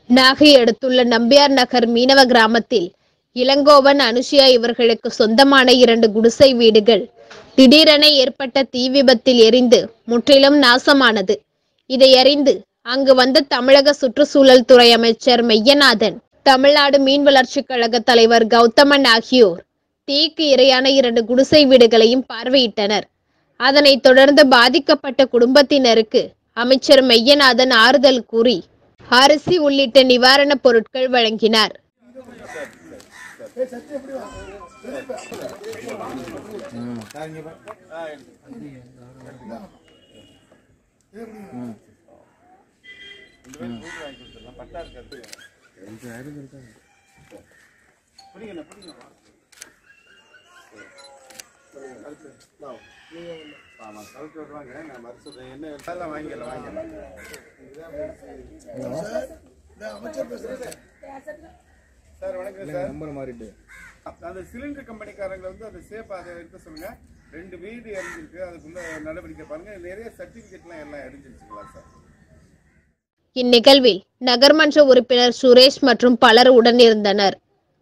நாகை அடுத்துள்ள நம்பியார் நகர் மீனவ கிராமத்தில் இளங்கோவன், அனுஷியா இவர்களுக்கு சொந்தமான 2 குடிசை வீடுகள் திடீரென ஏற்பட்ட தீ விபத்தில் எரிந்து முற்றிலும் நாசமானது. இதை அறிந்து அங்கு வந்த தமிழக சுற்றுச்சூழல் துறை அமைச்சர் மெய்யநாதன், தமிழ்நாடு மீன் வளர்ச்சி கழக தலைவர் கௌதமன் ஆகியோர் தீக்கு இரையான 2 குடிசை வீடுகளையும் பார்வையிட்டனர். அதனைத் தொடர்ந்து பாதிக்கப்பட்ட குடும்பத்தினருக்கு அமைச்சர் மெய்யநாதன் ஆறுதல் கூறி அரிசி உள்ளிட்ட நிவாரணப் பொருட்கள் வழங்கினார். சார் வணக்கம் சார். நம்பர் மாறிட்டு அந்த சிலிண்டர் கம்பெனிக்காரங்க வந்து அதை சேஃப் அதை எடுத்து சொல்லுங்க. 2 வீடு எரிஞ்சிருக்கு, அதுக்குள்ள நடவடிக்கை பாருங்க. நிறைய சர்டிபிகேட்லாம் எல்லாம் எரிஞ்சிருச்சுங்களா சார்? இந்நிகழ்வில் நகர்மன்ற உறுப்பினர் சுரேஷ் மற்றும் பலர் உடன் இருந்தனர்.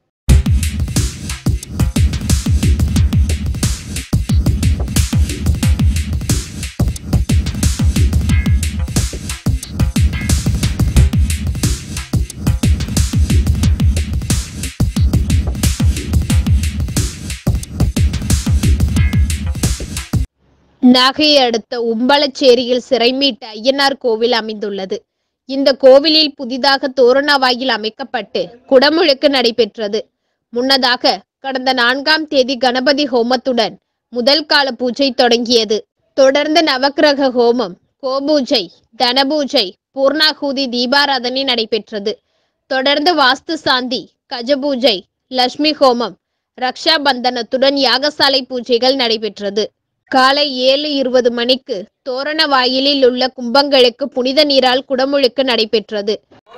நாகையை அடுத்த உம்பளச்சேரியில் சிறை மீட்ட ஐயனார் கோவில் அமைந்துள்ளது. இந்த கோவிலில் புதிதாக தோரண வாயில் அமைக்கப்பட்டு குடமுழுக்கு நடைபெற்றது. முன்னதாக கடந்த 4ஆம் தேதி கணபதி ஹோமத்துடன் முதல் கால பூஜை தொடங்கியது. தொடர்ந்து நவக்கிரக ஹோமம், கோபூஜை, தனபூஜை, பூர்ணாகுதி, தீபாராதனை நடைபெற்றது. தொடர்ந்து வாஸ்து சாந்தி, கஜபூஜை, லட்சுமி ஹோமம், ரக்ஷா பந்தனத்துடன் யாகசாலை பூஜைகள் நடைபெற்றது. காலை 7:20 மணிக்கு தோரண வாயிலில் உள்ள கும்பங்களுக்கு புனித நீரால் குடமுழுக்கு நடைபெற்றது.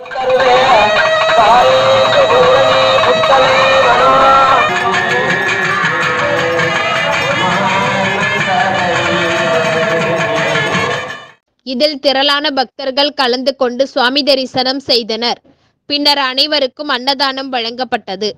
இதில் திரளான பக்தர்கள் கலந்து கொண்டு சுவாமி தரிசனம் செய்தனர். பின்னர் அனைவருக்கும் அன்னதானம் வழங்கப்பட்டது.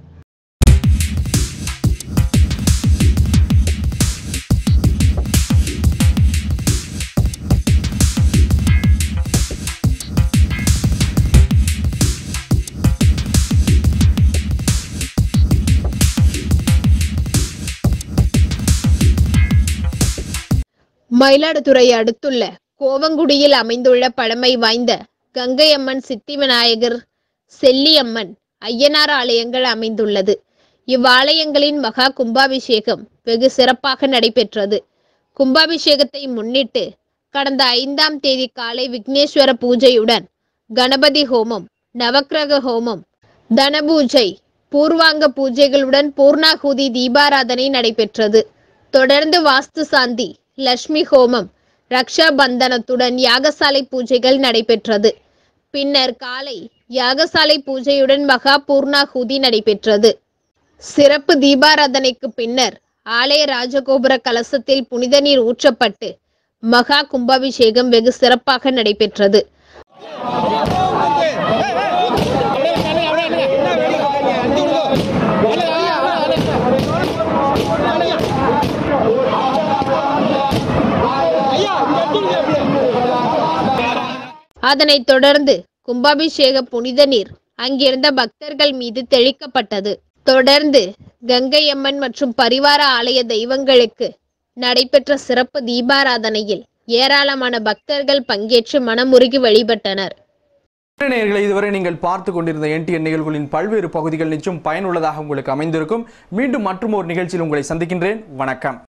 மயிலாடுதுறை அடுத்துள்ள கோவங்குடியில் அமைந்துள்ள பழமை வாய்ந்த கங்கையம்மன், சித்தி விநாயகர், செல்லியம்மன், ஐயனார் ஆலயங்கள் அமைந்துள்ளது. இவ்வாலயங்களின் மகா கும்பாபிஷேகம் வெகு சிறப்பாக நடைபெற்றது. கும்பாபிஷேகத்தை முன்னிட்டு கடந்த 5ஆம் தேதி காலை விக்னேஸ்வர பூஜையுடன் கணபதி ஹோமம், நவக்கிரக ஹோமம், தனபூஜை, பூர்வாங்க பூஜைகளுடன் பூர்ணாகுதி, தீபாராதனை நடைபெற்றது. தொடர்ந்து வாஸ்து சாந்தி, லட்சுமி ஹோமம், ரக்ஷா பந்தனத்துடன் யாகசாலை பூஜைகள் நடைபெற்றது. பின்னர் காலை யாகசாலை பூஜையுடன் மகா பூர்ணாகுதி நடைபெற்றது. சிறப்பு தீபாராதனைக்கு பின்னர் ஆலய ராஜகோபுர கலசத்தில் புனித நீர் ஊற்றப்பட்டு மகா கும்பாபிஷேகம் வெகு சிறப்பாக நடைபெற்றது. அதனைத் தொடர்ந்து கும்பாபிஷேக புனித நீர் அங்கிருந்த பக்தர்கள் மீது தெளிக்கப்பட்டது. தொடர்ந்து கங்கையம்மன் மற்றும் பரிவார ஆலய தெய்வங்களுக்கு நடைபெற்ற சிறப்பு தீபாராதனையில் ஏராளமான பக்தர்கள் பங்கேற்று மனமுருகி வழிபட்டனர். நேயர்களே, இதுவரை நீங்கள் பார்த்து கொண்டிருந்த NTN நிகழ்வுகளின் பல்வேறு பகுதிகள் நிச்சயம் பயனுள்ளதாக உங்களுக்கு அமைந்திருக்கும். மீண்டும் மற்றும் ஒரு நிகழ்ச்சியில் உங்களை சந்திக்கின்றேன். வணக்கம்.